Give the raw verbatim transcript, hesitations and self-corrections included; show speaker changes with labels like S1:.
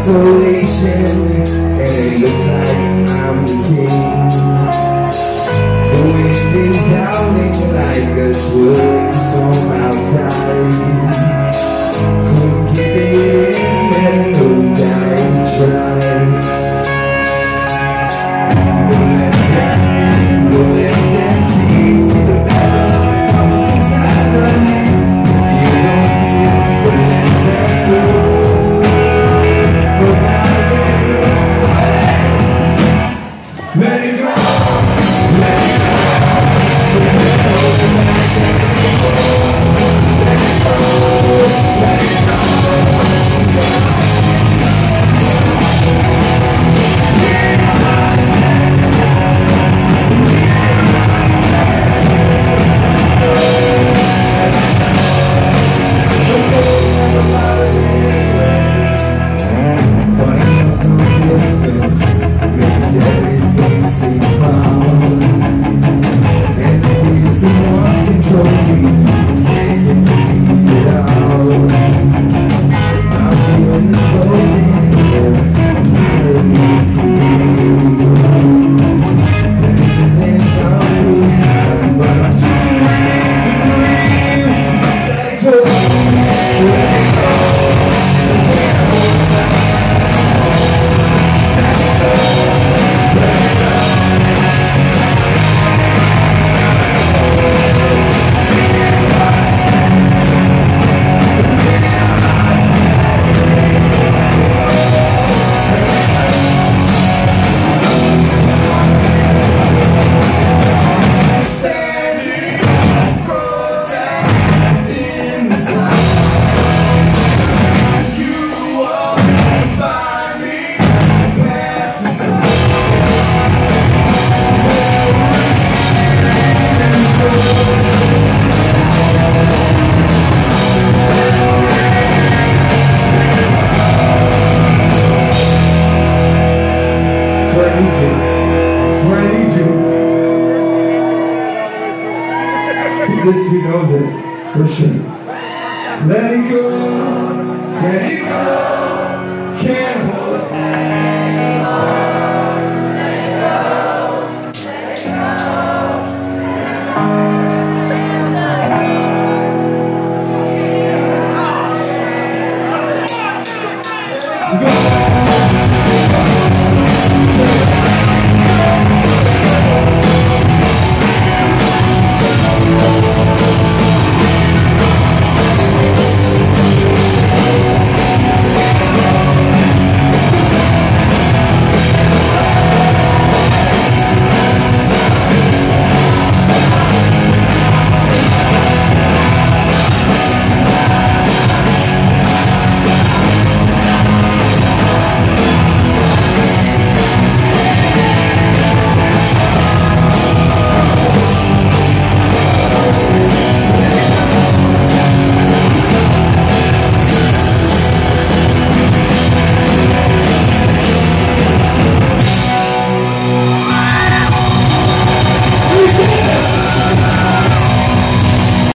S1: isolation, and it looks like I'm the king. The wind is howling like a swirling storm outside. Couldn't keep it in, and knows I tried. Don't let them, don't let them see, see the battle that comes inside of me. Cause you don't need, don't let them go. Let it go, let it go, let it go, let it go, let it go, let it go, finding some distance makes everything seem fine. And the reason wants control me, can't get to beat it out. I'm feeling the broken here, I'm need to be. Everything found me, but I'm too late to breathe. Let it go, let it go, let it go. This he knows it for sure. Let it go, let it go, can't hold it. Let it go, let it go, let it go.